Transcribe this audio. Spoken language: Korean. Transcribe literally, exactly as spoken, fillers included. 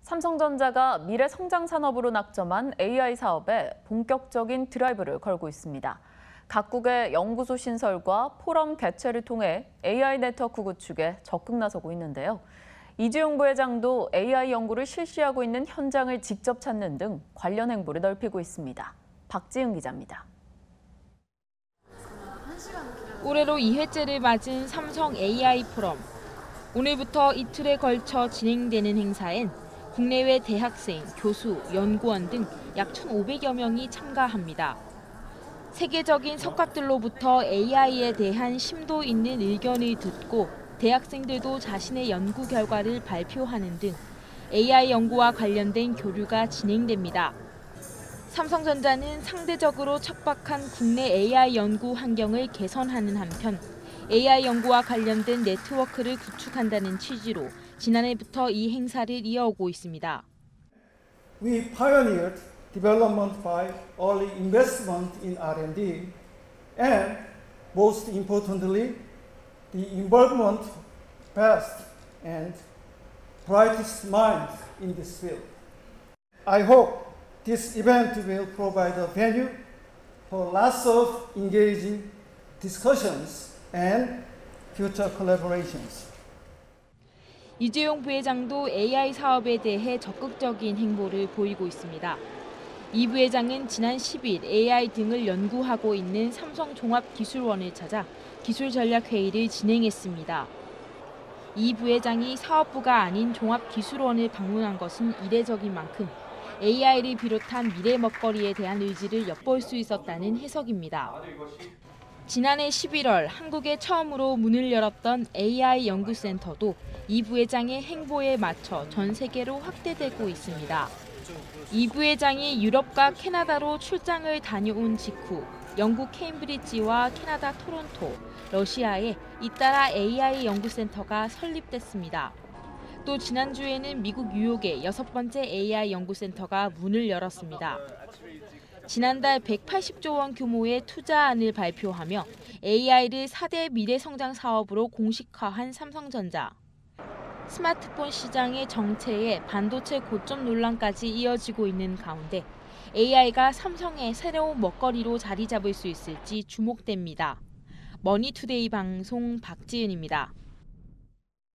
삼성전자가 미래 성장 산업으로 낙점한 에이아이 사업에 본격적인 드라이브를 걸고 있습니다. 각국의 연구소 신설과 포럼 개최를 통해 에이아이 네트워크 구축에 적극 나서고 있는데요. 이재용 부회장도 에이아이 연구를 실시하고 있는 현장을 직접 찾는 등 관련 행보를 넓히고 있습니다. 박지은 기자입니다. 올해로 이 회째를 맞은 삼성 에이아이 포럼. 오늘부터 이틀에 걸쳐 진행되는 행사엔 국내외 대학생, 교수, 연구원 등 약 천오백여 명이 참가합니다. 세계적인 석학들로부터 에이아이에 대한 심도 있는 의견을 듣고 대학생들도 자신의 연구 결과를 발표하는 등 에이아이 연구와 관련된 교류가 진행됩니다. 삼성전자는 상대적으로 척박한 국내 에이아이 연구 환경을 개선하는 한편 에이아이 연구와 관련된 네트워크를 구축한다는 취지로 지난해부터 이 행사를 이어오고 있습니다. We pioneered development by early investment in R and D and, most importantly, the involvement of best and brightest minds in this field. I hope this event will provide a venue for lots of engaging discussions and future collaborations. 이재용 부회장도 에이아이 사업에 대해 적극적인 행보를 보이고 있습니다. 이 부회장은 지난 십일 에이아이 등을 연구하고 있는 삼성종합기술원을 찾아 기술전략회의를 진행했습니다. 이 부회장이 사업부가 아닌 종합기술원을 방문한 것은 이례적인 만큼 에이아이를 비롯한 미래 먹거리에 대한 의지를 엿볼 수 있었다는 해석입니다. 지난해 십일월 한국에 처음으로 문을 열었던 에이아이 연구센터도 이 부회장의 행보에 맞춰 전 세계로 확대되고 있습니다. 이 부회장이 유럽과 캐나다로 출장을 다녀온 직후 영국 케임브리지와 캐나다 토론토, 러시아에 잇따라 에이아이 연구센터가 설립됐습니다. 또 지난주에는 미국 뉴욕에 여섯 번째 에이아이 연구센터가 문을 열었습니다. 지난달 백팔십조 원 규모의 투자안을 발표하며 에이아이를 사 대 미래성장 사업으로 공식화한 삼성전자. 스마트폰 시장의 정체에 반도체 고점 논란까지 이어지고 있는 가운데 에이아이가 삼성의 새로운 먹거리로 자리 잡을 수 있을지 주목됩니다. 머니투데이 방송 박지은입니다.